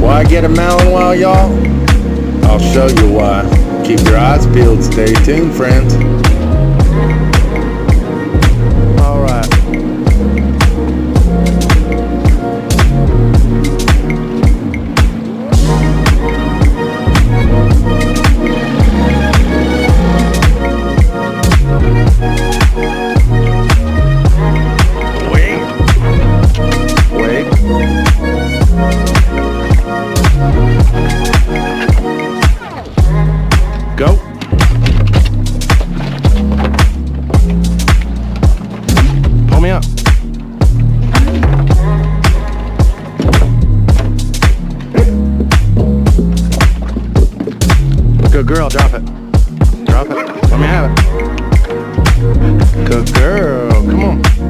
Why get a Malinois, y'all? I'll show you why. Keep your eyes peeled, stay tuned, friends. Alright. Go. Pull me up. Good girl, drop it. Drop it. Let me have it. Good girl.